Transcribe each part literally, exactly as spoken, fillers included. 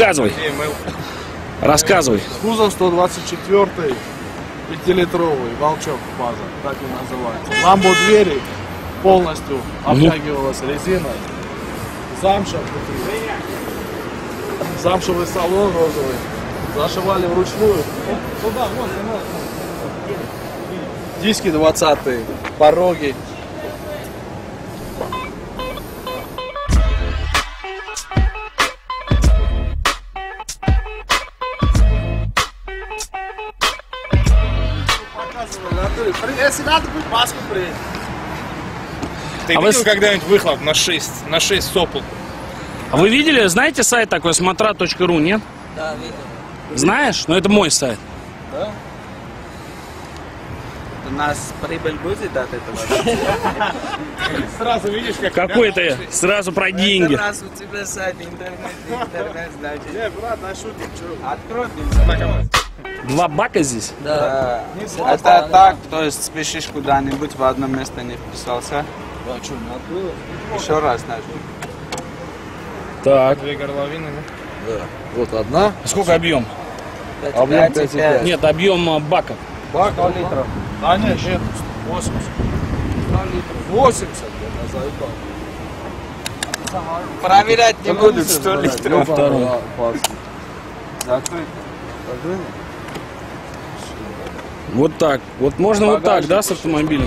Рассказывай. Рассказывай. Кузов сто двадцать четыре, пятилитровый, волчок база, так и называется. Ламбу двери полностью обтягивалась резиной. Замша внутри. Замшевый салон розовый. Зашивали вручную. Диски двадцатые, пороги. Если надо будет, маску приедет. Ты А видел вы... когда-нибудь выхлоп на шесть, на шесть сопл? А вы видели, знаете сайт такой смотра точка ру, нет? Да, видел. Знаешь? Ну это мой сайт. Да? У нас прибыль будет от этого? Сразу видишь, как... Какой-то сразу про деньги. Раз у тебя сайт, интернет, интернет, значит. Не, брат, на шутим, что? Открой. Два бака здесь? Да. Это так, то есть спешишь куда-нибудь, в одно место не вписался. А что, не открылось? Еще раз нажми. Так. Две горловины, да? Да. Вот одна. Сколько объем? Объем пять и пять. Нет, объем а, бака. Бак литров. Да нет, нет, восемьдесят. восемьдесят, я заебал. Проверять не будут, что литров. Второй. Закрыть. Вот так. Вот можно вот так, да, с автомобилем?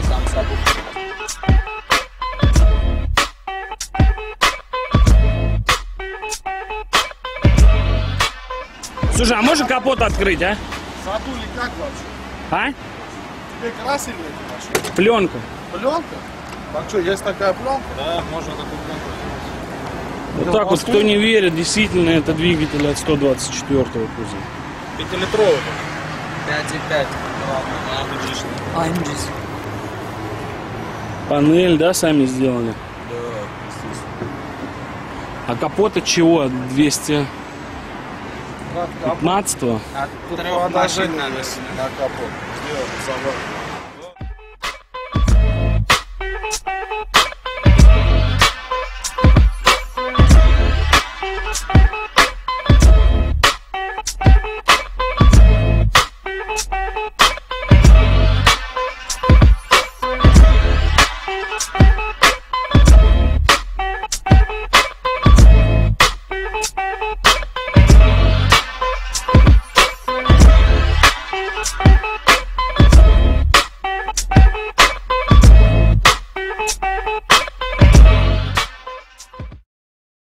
Слушай, а можно капот открыть, а? Задули как вообще? А? Тебе красили эту машину? Пленка. Пленка? Так что, есть такая пленка? Да, можно такую пленку. Вот так вот, кто не верит, действительно, это двигатель от сто двадцать четвёртого кузова. Пятилитровый. пять и пять. Ангис. Панель, да, сами сделали? А капот от чего? двести пятнадцатого? От трех машин надо. На капот. Сделали, собрали.